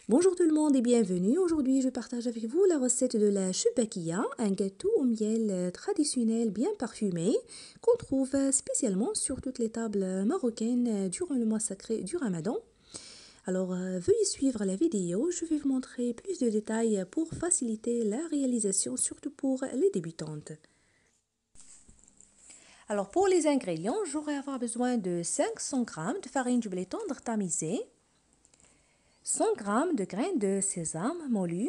Bonjour tout le monde et bienvenue. Aujourd'hui, je partage avec vous la recette de la choupakia, un gâteau au miel traditionnel bien parfumé qu'on trouve spécialement sur toutes les tables marocaines durant le mois sacré du Ramadan. Alors, veuillez suivre la vidéo. Je vais vous montrer plus de détails pour faciliter la réalisation, surtout pour les débutantes. Alors, pour les ingrédients, j'aurai avoir besoin de 500 g de farine du blé tendre tamisé, 100 g de graines de sésame moulues,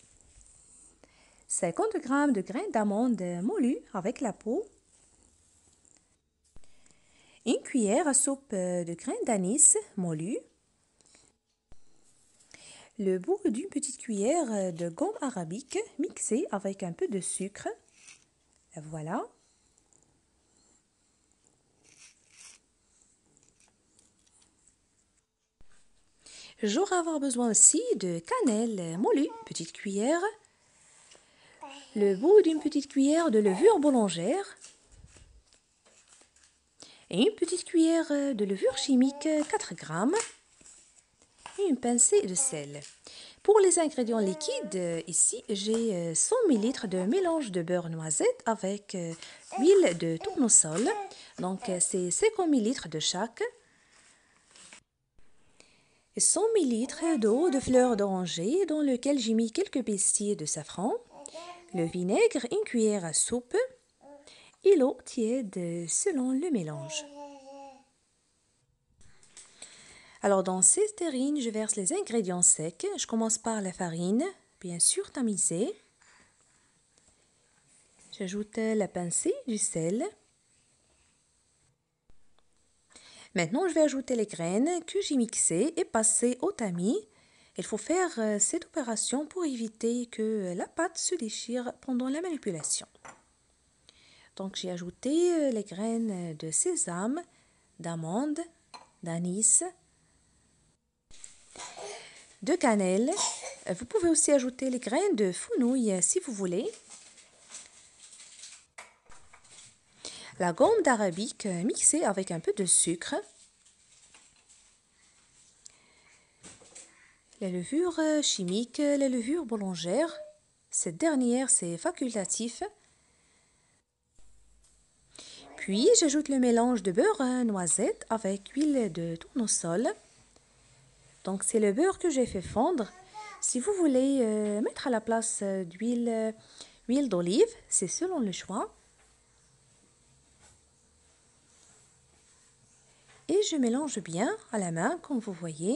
50 g de graines d'amandes moulues avec la peau, une cuillère à soupe de graines d'anis moulues, le bout d'une petite cuillère de gomme arabique mixée avec un peu de sucre. Voilà. J'aurai avoir besoin aussi de cannelle moulue, petite cuillère, le bout d'une petite cuillère de levure boulangère et une petite cuillère de levure chimique 4 g et une pincée de sel. Pour les ingrédients liquides, ici j'ai 100 ml de mélange de beurre noisette avec huile de tournesol, donc c'est 50 ml de chaque. 100 ml d'eau de fleur d'oranger dans lequel j'ai mis quelques pistils de safran, le vinaigre, une cuillère à soupe et l'eau tiède selon le mélange. Alors dans cette terrine, je verse les ingrédients secs. Je commence par la farine, bien sûr tamisée. J'ajoute la pincée du sel. Maintenant, je vais ajouter les graines que j'ai mixées et passées au tamis. Il faut faire cette opération pour éviter que la pâte se déchire pendant la manipulation. Donc, j'ai ajouté les graines de sésame, d'amande, d'anis, de cannelle. Vous pouvez aussi ajouter les graines de fenouil si vous voulez. La gomme d'arabique mixée avec un peu de sucre. La levure chimique, la levure boulangère. Cette dernière, c'est facultatif. Puis, j'ajoute le mélange de beurre noisette avec huile de tournesol. Donc, c'est le beurre que j'ai fait fondre. Si vous voulez mettre à la place d'huile d'olive, c'est selon le choix. Et je mélange bien à la main, comme vous voyez.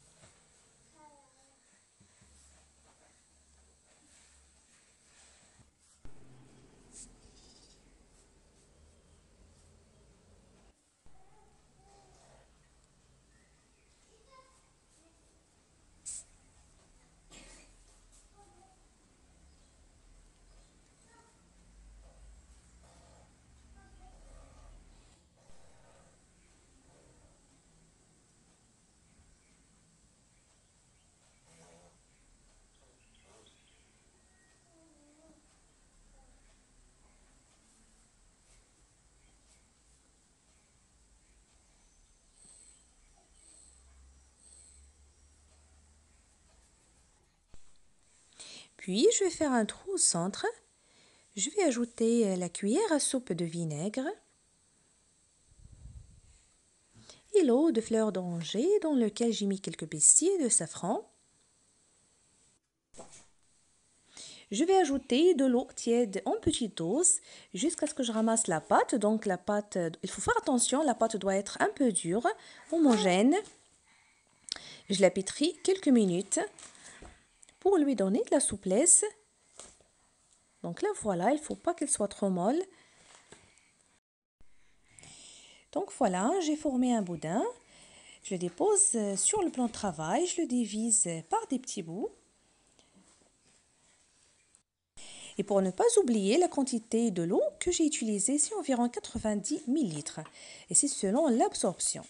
Puis, je vais faire un trou au centre. Je vais ajouter la cuillère à soupe de vinaigre et l'eau de fleur d'oranger dans lequel j'ai mis quelques pistils de safran. Je vais ajouter de l'eau tiède en petite dose jusqu'à ce que je ramasse la pâte. Donc la pâte, il faut faire attention, la pâte doit être un peu dure, homogène. Je la pétris quelques minutes pour lui donner de la souplesse. Donc là voilà, il ne faut pas qu'elle soit trop molle. Donc voilà, j'ai formé un boudin. Je le dépose sur le plan de travail, je le divise par des petits bouts. Et pour ne pas oublier la quantité de l'eau que j'ai utilisée, c'est environ 90 ml. Et c'est selon l'absorption.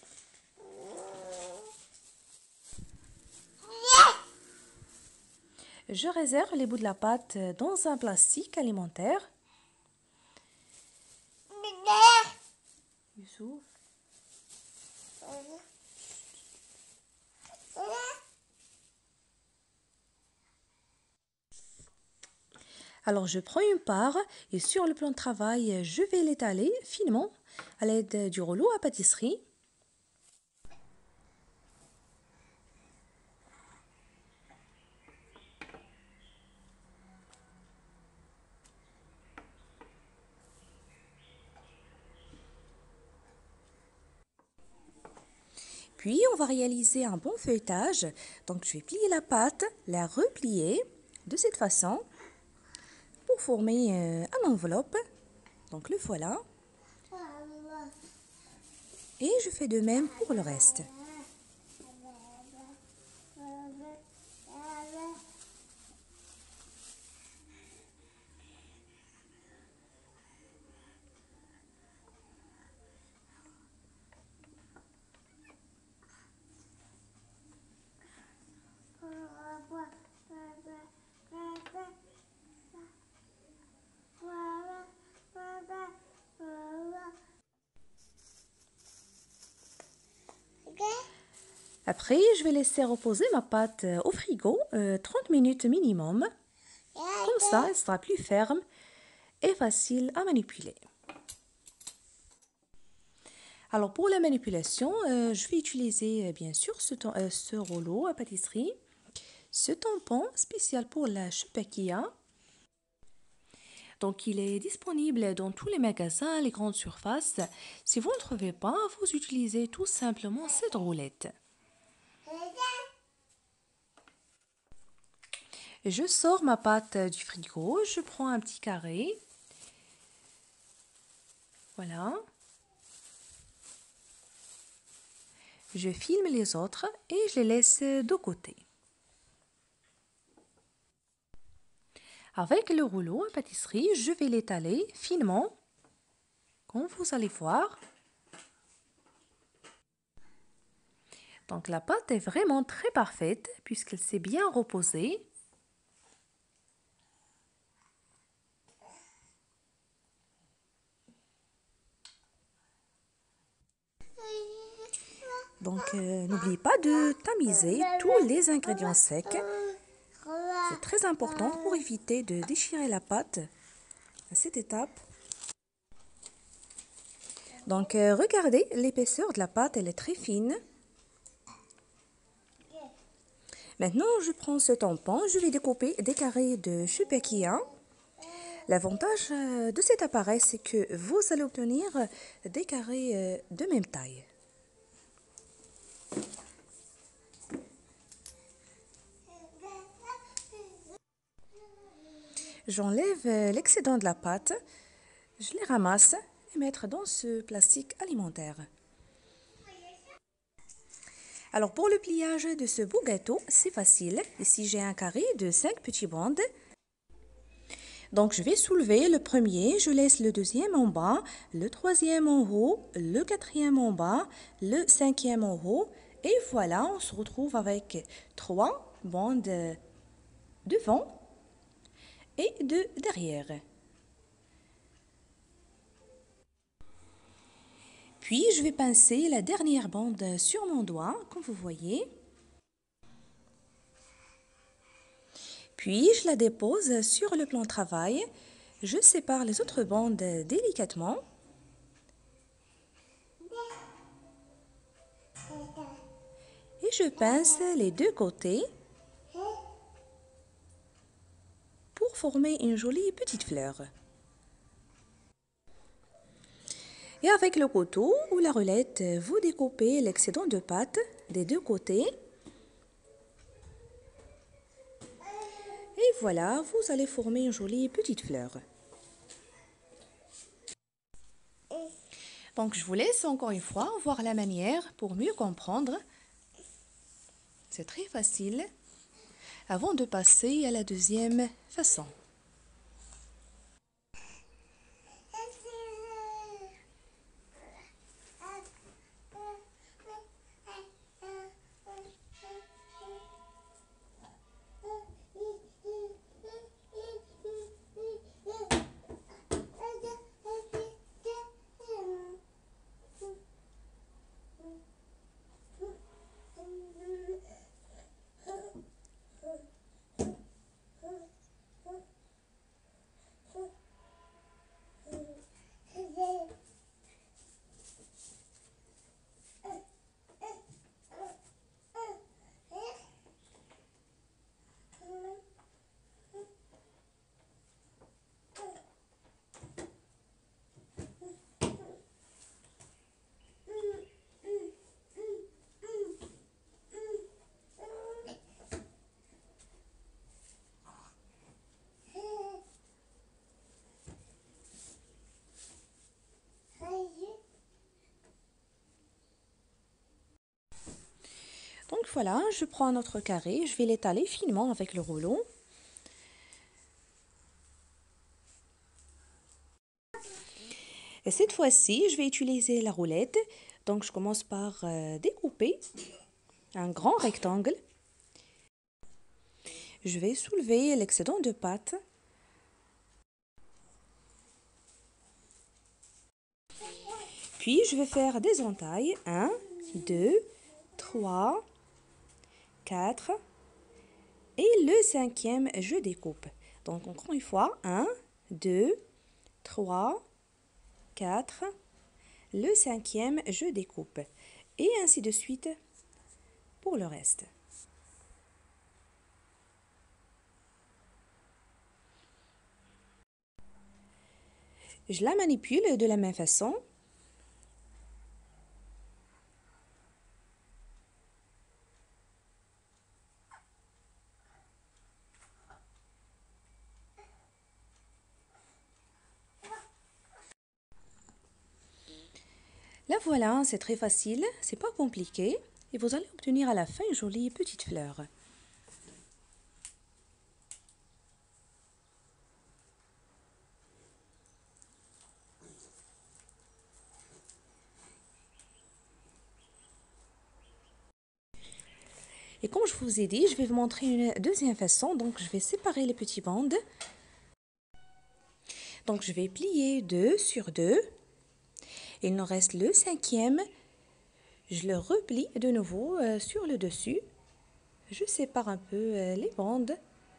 Je réserve les bouts de la pâte dans un plastique alimentaire. Youssouf. Alors je prends une part et sur le plan de travail, je vais l'étaler finement à l'aide du rouleau à pâtisserie. Puis on va réaliser un bon feuilletage. Donc je vais plier la pâte, la replier de cette façon pour former un enveloppe. Donc le voilà. Et je fais de même pour le reste. Après, je vais laisser reposer ma pâte au frigo 30 minutes minimum. Comme ça, elle sera plus ferme et facile à manipuler. Alors pour la manipulation, je vais utiliser bien sûr ce rouleau à pâtisserie, ce tampon spécial pour la Chupakia. Donc il est disponible dans tous les magasins, les grandes surfaces. Si vous ne trouvez pas, vous utilisez tout simplement cette roulette. Je sors ma pâte du frigo, je prends un petit carré. Voilà. Je filme les autres et je les laisse de côté. Avec le rouleau à pâtisserie, je vais l'étaler finement, comme vous allez voir. Donc la pâte est vraiment très parfaite puisqu'elle s'est bien reposée. Donc n'oubliez pas de tamiser tous les ingrédients secs. C'est très important pour éviter de déchirer la pâte à cette étape. Donc regardez l'épaisseur de la pâte, elle est très fine. Maintenant, je prends ce tampon, je vais découper des carrés de Chupakia. L'avantage de cet appareil, c'est que vous allez obtenir des carrés de même taille. J'enlève l'excédent de la pâte, je les ramasse et mettre dans ce plastique alimentaire. Alors pour le pliage de ce beau gâteau, c'est facile. Ici j'ai un carré de 5 petits bandes. Donc je vais soulever le premier, je laisse le deuxième en bas, le troisième en haut, le quatrième en bas, le cinquième en haut. Et voilà, on se retrouve avec 3 bandes devant et de derrière. Puis je vais pincer la dernière bande sur mon doigt, comme vous voyez. Puis je la dépose sur le plan de travail. Je sépare les autres bandes délicatement. Et je pince les deux côtés pour former une jolie petite fleur. Et avec le couteau ou la roulette, vous découpez l'excédent de pâte des deux côtés. Et voilà, vous allez former une jolie petite fleur. Donc je vous laisse encore une fois voir la manière pour mieux comprendre. C'est très facile. Avant de passer à la deuxième façon. Donc voilà, je prends notre carré, je vais l'étaler finement avec le rouleau. Et cette fois-ci, je vais utiliser la roulette. Donc je commence par découper un grand rectangle. Je vais soulever l'excédent de pâte. Puis je vais faire des entailles. 1, 2, 3, 4. Et le 5e, je découpe. Donc encore une fois, 1, 2, 3, 4. Le 5e, je découpe. Et ainsi de suite pour le reste. Je la manipule de la même façon. La voilà, c'est très facile, c'est pas compliqué et vous allez obtenir à la fin une jolie petite fleur. Et comme je vous ai dit, je vais vous montrer une deuxième façon. Donc je vais séparer les petites bandes. Donc je vais plier 2 sur 2. Il nous reste le 5e. Je le replie de nouveau sur le dessus. Je sépare un peu les bandes.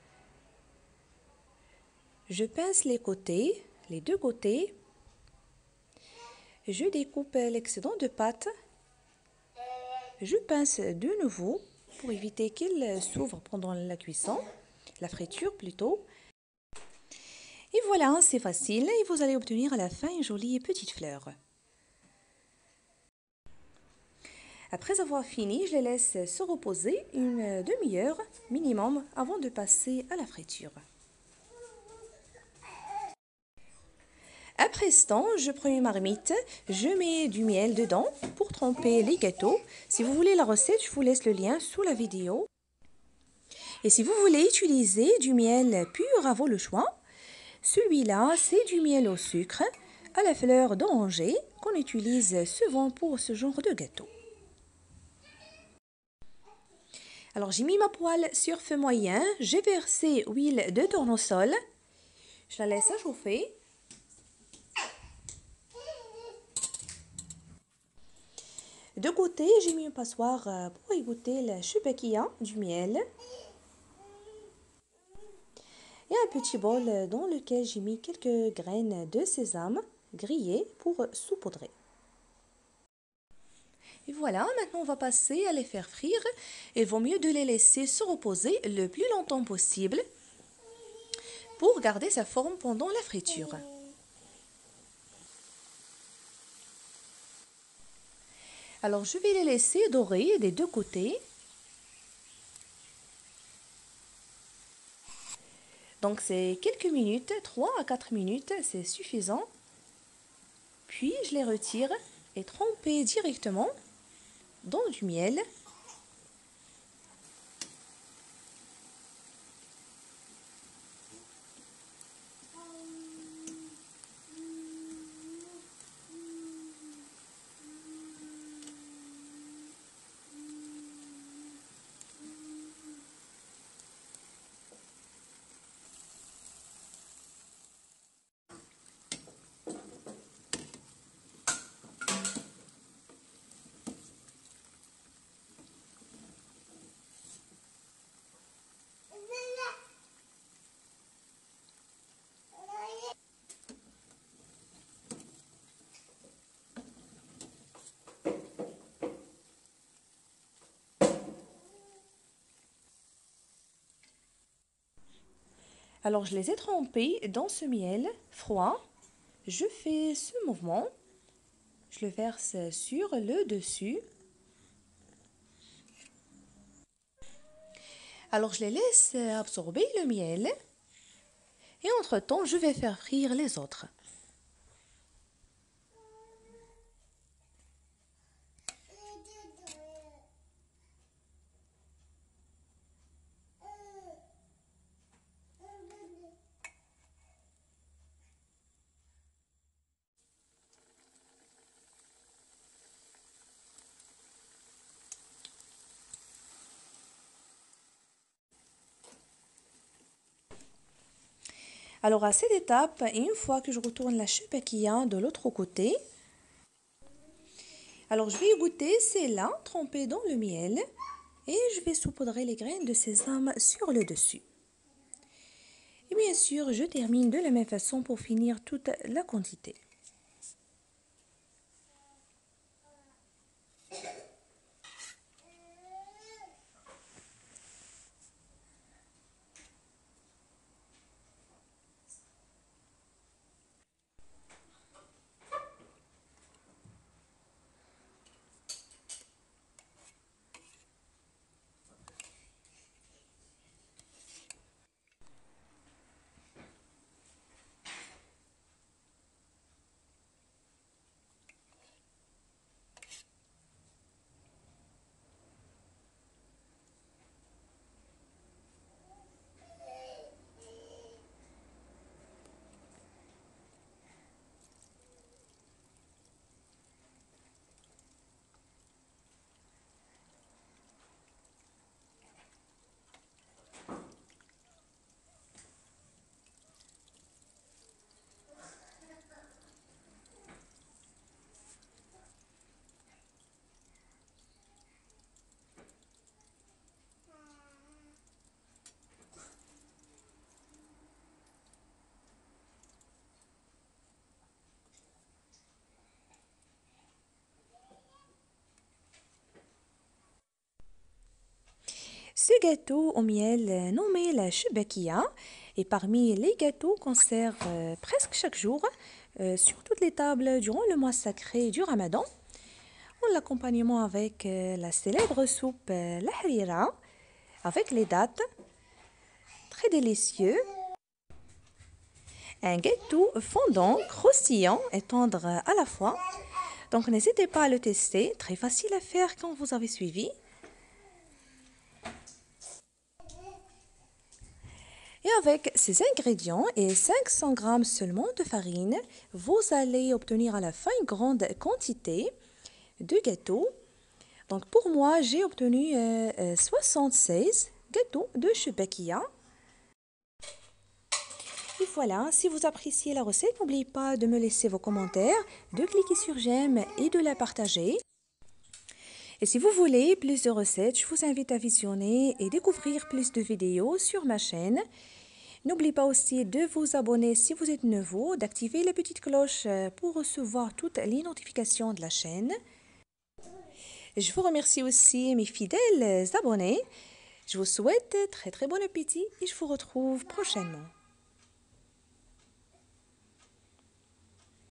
Je pince les côtés, les deux côtés. Je découpe l'excédent de pâte. Je pince de nouveau pour éviter qu'il s'ouvre pendant la cuisson, la friture plutôt. Et voilà, c'est facile et vous allez obtenir à la fin une jolie petite fleur. Après avoir fini, je les laisse se reposer une demi-heure minimum avant de passer à la friture. Après ce temps, je prends une marmite, je mets du miel dedans pour tremper les gâteaux. Si vous voulez la recette, je vous laisse le lien sous la vidéo. Et si vous voulez utiliser du miel pur, à vous le choix. Celui-là, c'est du miel au sucre à la fleur d'oranger qu'on utilise souvent pour ce genre de gâteau. Alors j'ai mis ma poêle sur feu moyen, j'ai versé huile de tournesol, je la laisse à chauffer. De côté, j'ai mis un passoire pour égoutter la choupaquilla du miel. Et un petit bol dans lequel j'ai mis quelques graines de sésame grillées pour saupoudrer. Et voilà, maintenant on va passer à les faire frire. Il vaut mieux de les laisser se reposer le plus longtemps possible pour garder sa forme pendant la friture. Alors je vais les laisser dorer des deux côtés. Donc c'est quelques minutes, 3 à 4 minutes, c'est suffisant. Puis je les retire et tremper directement dans du miel. Alors je les ai trempés dans ce miel froid. Je fais ce mouvement. Je le verse sur le dessus. Alors je les laisse absorber le miel. Et entre-temps, je vais faire frire les autres. Alors à cette étape, une fois que je retourne la choupakia de l'autre côté, alors je vais y goûter, c'est là, trempé dans le miel, et je vais saupoudrer les graines de sésame sur le dessus. Et bien sûr, je termine de la même façon pour finir toute la quantité. Ce gâteau au miel nommé la choubakia est parmi les gâteaux qu'on sert presque chaque jour sur toutes les tables durant le mois sacré du Ramadan. En l'accompagnement avec la célèbre soupe la harira avec les dattes, très délicieux. Un gâteau fondant, croustillant et tendre à la fois. Donc n'hésitez pas à le tester, très facile à faire quand vous avez suivi. Et avec ces ingrédients et 500 g seulement de farine, vous allez obtenir à la fin une grande quantité de gâteaux. Donc pour moi, j'ai obtenu 76 gâteaux de choupakia. Et voilà, si vous appréciez la recette, n'oubliez pas de me laisser vos commentaires, de cliquer sur j'aime et de la partager. Et si vous voulez plus de recettes, je vous invite à visionner et découvrir plus de vidéos sur ma chaîne. N'oubliez pas aussi de vous abonner si vous êtes nouveau, d'activer la petite cloche pour recevoir toutes les notifications de la chaîne. Je vous remercie aussi mes fidèles abonnés. Je vous souhaite très bon appétit et je vous retrouve prochainement.